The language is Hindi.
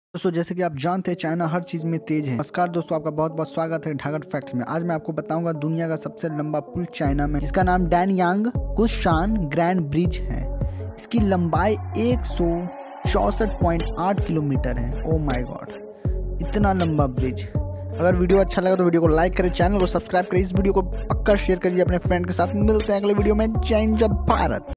दोस्तों जैसे कि आप जानते हैं चाइना हर चीज में तेज है। नमस्कार दोस्तों, आपका बहुत बहुत स्वागत है ढागट फैक्ट्स में। आज मैं आपको बताऊंगा दुनिया का सबसे लंबा पुल चाइना में, जिसका नाम डैनयांग कुशान ग्रैंड ब्रिज है। इसकी लंबाई 164.8 किलोमीटर है। ओ माय गॉड, इतना लंबा ब्रिज। अगर वीडियो अच्छा लगा तो वीडियो को लाइक करें, चैनल को सब्सक्राइब करें, इस वीडियो को पक्का शेयर करिए अपने फ्रेंड के साथ। मिलते हैं अगले वीडियो में। जय हिंद, जय भारत।